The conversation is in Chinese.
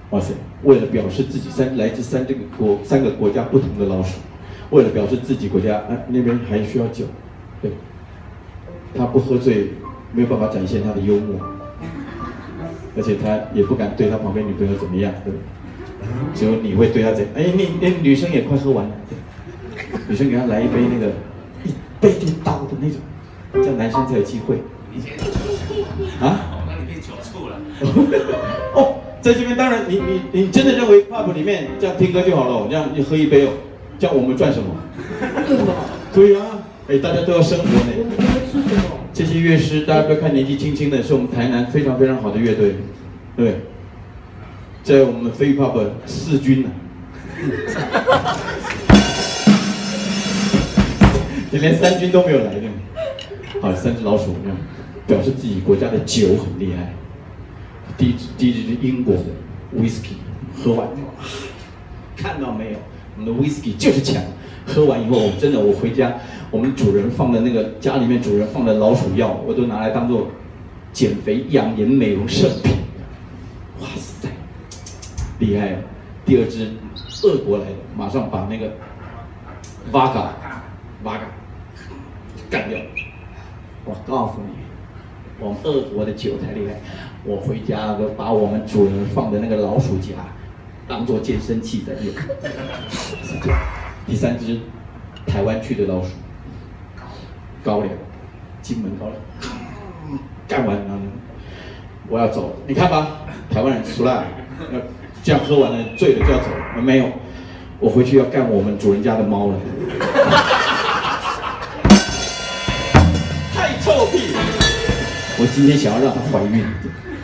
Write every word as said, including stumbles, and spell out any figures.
哇塞！为了表示自己三来自三这个国三个国家不同的老鼠，为了表示自己国家，啊那边还需要酒，对，他不喝醉，没有办法展现他的幽默，而且他也不敢对他旁边女朋友怎么样，对，只有你会对他怎，哎，你那女生也快喝完了，对，女生给他来一杯那个一杯就倒的那种，这样男生才有机会。 你现在酒醋啊？哦，那你变酒醋了。 哦。在这边当然你，你你你真的认为 pub 里面这样听歌就好了，这样你喝一杯哦，这样我们赚什么？ 对吧？ 对啊，哎，大家都要生活呢。 我们会吃什么？ 这些乐师，大家不要看年纪轻轻的，是我们台南非常非常好的乐队，对，在我们飞 pub 四军呢、啊，你连三军都没有来呢。好，三只老鼠这样，表示自己国家的酒很厉害。第一支第一支是英国的 whisky， 喝完以后，看到没有，我们的 whisky 就是强。喝完以后，我真的我回家，我们主人放的那个家里面主人放的老鼠药，我都拿来当做减肥、养颜、美容圣品。哇塞，厉害！第二支俄国来的，马上把那个 vodka vodka 干掉。我告诉你，我们俄国的酒才厉害。我回家都把我们主人放的那个老鼠夹当做健身器在用。第三只，台湾去的老鼠，高粱，金门高粱，干完然后我要走了，你看吧，台湾人出来，要这样喝完了醉了就要走了，没有，我回去要干我们主人家的猫了。太臭屁了！我今天想要让它怀孕。